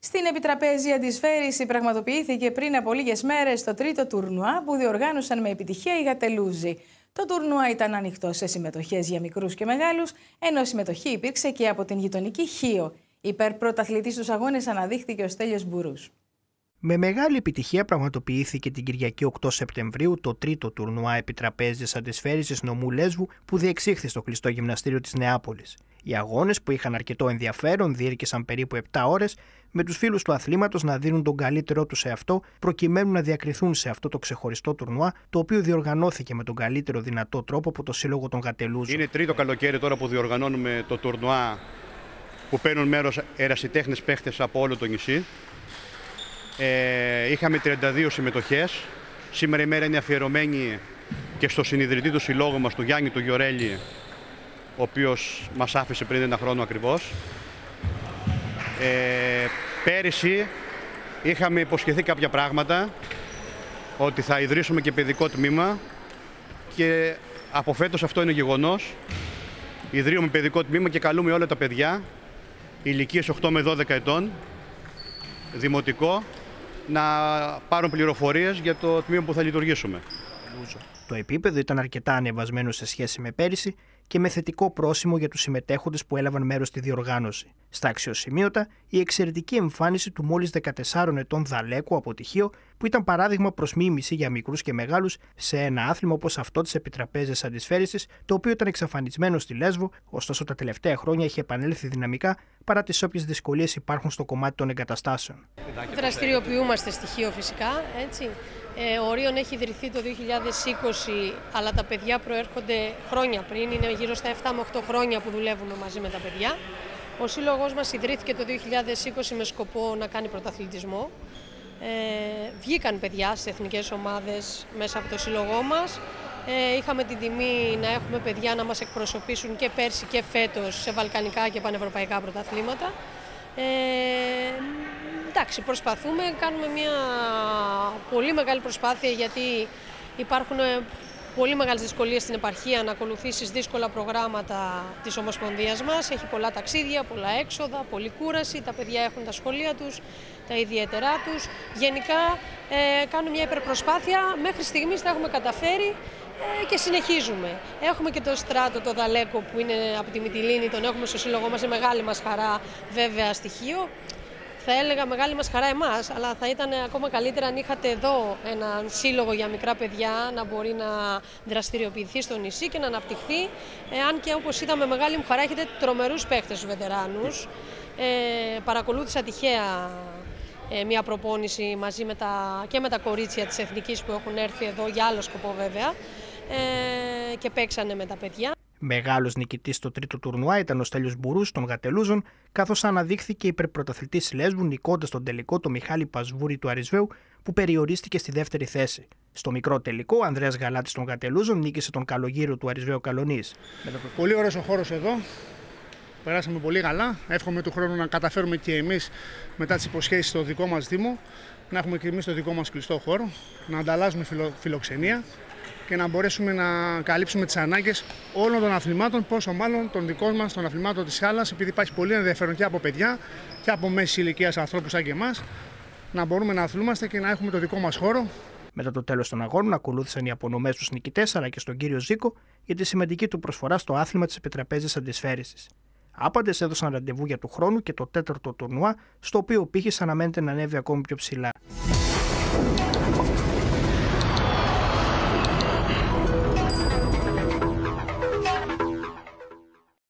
Στην επιτραπέζια αντισφαίριση πραγματοποιήθηκε πριν από λίγες μέρες το τρίτο τουρνουά που διοργάνωσαν με επιτυχία οι Γατελούζοι. Το τουρνουά ήταν ανοιχτό σε συμμετοχές για μικρούς και μεγάλους, ενώ συμμετοχή υπήρξε και από την γειτονική Χίο. Υπερπρωταθλητής στους αγώνες αναδείχθηκε ο Στέλιος Μπουρούς. Με μεγάλη επιτυχία πραγματοποιήθηκε την Κυριακή 8 Σεπτεμβρίου το τρίτο τουρνουά επιτραπέζιας αντισφαίρισης νομού Λέσβου που διεξήχθη στο κλειστό γυμναστήριο της Νεάπολης. Οι αγώνες, που είχαν αρκετό ενδιαφέρον, διήρκεσαν περίπου 7 ώρες, με τους φίλους του αθλήματος να δίνουν τον καλύτερό τους σε αυτό, προκειμένου να διακριθούν σε αυτό το ξεχωριστό τουρνουά, το οποίο διοργανώθηκε με τον καλύτερο δυνατό τρόπο από το Σύλλογο των Γατελούζων. Είναι τρίτο καλοκαίρι τώρα που διοργανώνουμε το τουρνουά, που παίρνουν μέρος ερασιτέχνες παίχτες από όλο το νησί. Είχαμε 32 συμμετοχές. Σήμερα η μέρα είναι αφιερωμένη και στο συνιδρυτή του συλλόγου μας, του Γιάννη του Γιορέλη, ο οποίος μας άφησε πριν 1 χρόνο ακριβώς. Πέρυσι είχαμε υποσχεθεί κάποια πράγματα, ότι θα ιδρύσουμε και παιδικό τμήμα, και από φέτος αυτό είναι γεγονός. Ιδρύουμε παιδικό τμήμα και καλούμε όλα τα παιδιά ηλικίες 8 με 12 ετών, δημοτικό, να πάρουν πληροφορίες για το τμήμα που θα λειτουργήσουμε. Το επίπεδο ήταν αρκετά ανεβασμένο σε σχέση με πέρυσι και με θετικό πρόσημο για τους συμμετέχοντες που έλαβαν μέρος στη διοργάνωση. Στα αξιοσημείωτα, η εξαιρετική εμφάνιση του μόλις 14 ετών Δαλέκου από τη Χίο, που ήταν παράδειγμα προς μίμηση για μικρούς και μεγάλους σε ένα άθλημα όπως αυτό της επιτραπέζιας αντισφαίρισης, το οποίο ήταν εξαφανισμένο στη Λέσβο, ωστόσο τα τελευταία χρόνια έχει επανέλθει δυναμικά παρά τις όποιες δυσκολίες υπάρχουν στο κομμάτι των εγκαταστάσεων. Δραστηριοποιούμαστε στη Χίο φυσικά, έτσι. Ο Ρίον έχει ιδρυθεί το 2020, αλλά τα παιδιά προέρχονται χρόνια πριν, είναι γύρω στα 7 με 8 χρόνια που δουλεύουμε μαζί με τα παιδιά. Ο σύλλογος μας ιδρύθηκε το 2020 με σκοπό να κάνει πρωταθλητισμό. Βγήκαν παιδιά στις εθνικές ομάδες μέσα από το σύλλογό μας. Είχαμε την τιμή να έχουμε παιδιά να μας εκπροσωπήσουν και πέρσι και φέτος σε βαλκανικά και πανευρωπαϊκά πρωταθλήματα. Εντάξει, προσπαθούμε, κάνουμε μια πολύ μεγάλη προσπάθεια, γιατί υπάρχουν πολύ μεγάλες δυσκολίες στην επαρχία να ακολουθήσεις δύσκολα προγράμματα της Ομοσπονδίας μας. Έχει πολλά ταξίδια, πολλά έξοδα, πολλή κούραση, τα παιδιά έχουν τα σχολεία τους, τα ιδιαίτερά τους. Γενικά κάνουμε μια υπερπροσπάθεια, μέχρι στιγμής τα έχουμε καταφέρει και συνεχίζουμε. Έχουμε και το Στράτο, το Δαλέκο, που είναι από τη Μυτιλήνη, τον έχουμε στο σύλλογό μας, είναι μεγάλη μας χαρά βέβαια στοιχείο. Θα έλεγα μεγάλη μας χαρά εμάς, αλλά θα ήταν ακόμα καλύτερα αν είχατε εδώ έναν σύλλογο για μικρά παιδιά να μπορεί να δραστηριοποιηθεί στο νησί και να αναπτυχθεί. Αν και, όπως είδαμε, μεγάλη μου χαρά, έχετε τρομερούς παίχτες στους βετεράνους. Παρακολούθησα τυχαία μια προπόνηση μαζί και με τα κορίτσια της Εθνικής που έχουν έρθει εδώ για άλλο σκοπό βέβαια, και παίξανε με τα παιδιά. Μεγάλος νικητής στο τρίτο τουρνουά ήταν ο Στέλιος Μπουρούς των Γατελούζων, καθώς αναδείχθηκε υπερπρωταθλητής Λέσβου, νικώντας τον τελικό το Μιχάλη Πασβούρη του Αρισβαίου, που περιορίστηκε στη δεύτερη θέση. Στο μικρό τελικό, ο Ανδρέας Γαλάτης των Γατελούζων νίκησε τον Καλογύρο του Αρισβαίου Καλονής. Πολύ ωραίος ο χώρος εδώ. Περάσαμε πολύ καλά. Εύχομαι του χρόνου να καταφέρουμε και εμείς, μετά τις υποσχέσεις στο δικό μας Δήμο, να έχουμε και εμείς το δικό μας κλειστό χώρο, να ανταλλάζουμε φιλοξενία και να μπορέσουμε να καλύψουμε τις ανάγκες όλων των αθλημάτων, πόσο μάλλον των δικών μας, των αθλημάτων της Χάλας, επειδή υπάρχει πολύ ενδιαφέρον και από παιδιά και από μέσης ηλικίας ανθρώπους σαν και εμάς, να μπορούμε να αθλούμαστε και να έχουμε το δικό μας χώρο. Μετά το τέλος των αγώνων, ακολούθησαν οι απονομές στους νικητές αλλά και στον κύριο Ζήκο για τη σημαντική του προσφορά στο άθλημα της επιτραπέζιας αντισφαίρισης. Άπαντες έδωσαν ραντεβού για του χρόνου και το τέταρτο τουρνουά, στο οποίο ο πύχης αναμένεται να ανέβει ακόμη πιο ψηλά.